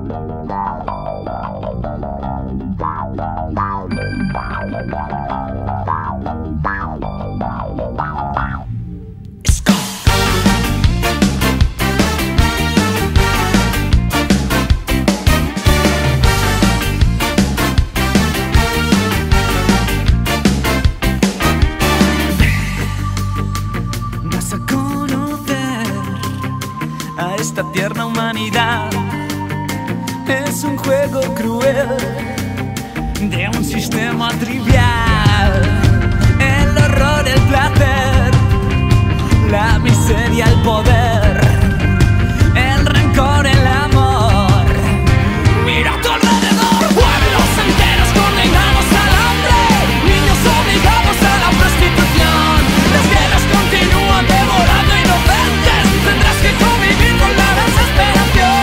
A esta tierna humanidad es un juego cruel de un sistema trivial. El horror, el placer, la miseria, el poder, el rencor, el amor. Mira a tu alrededor, pueblos enteros condenados al hambre, niños obligados a la prostitución. Las guerras continúan devorando inocentes, tendrás que convivir con la desesperación.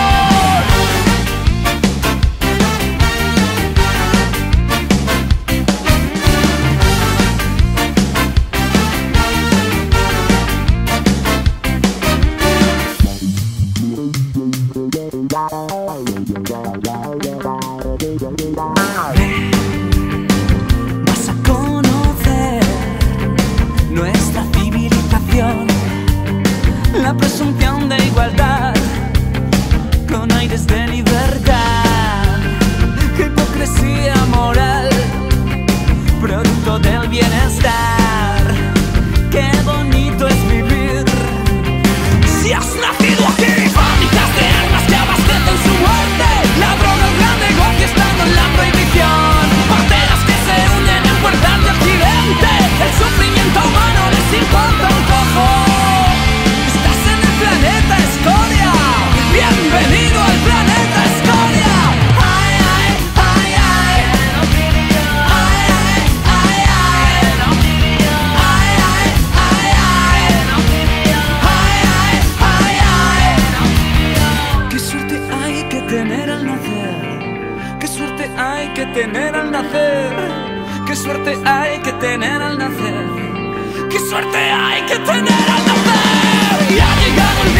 Vas a conocer nuestra civilización, la presunción de igualdad con aires de libertad, hipocresía moral, producto del bienestar. Qué bonito es vivir si has nacido aquí. Fábricas de armas que abastecen su muerte, la droga, el gran negocio estando en la prohibición, parteras que se unen en puertas de occidente. El sufrimiento humano les importa un cojo. Estás en el planeta Escoria, bienvenido al planeta Escoria. Ay, ay, ay, ay. Ay, ay, ay, ay. Ay, ay, ay, ay. Ay, ay, ay, ay. Qué suerte hay que tener al nacer, qué suerte hay que tener al nacer, qué suerte hay que tener al nacer, qué suerte hay que tener al nacer. Y ha llegado el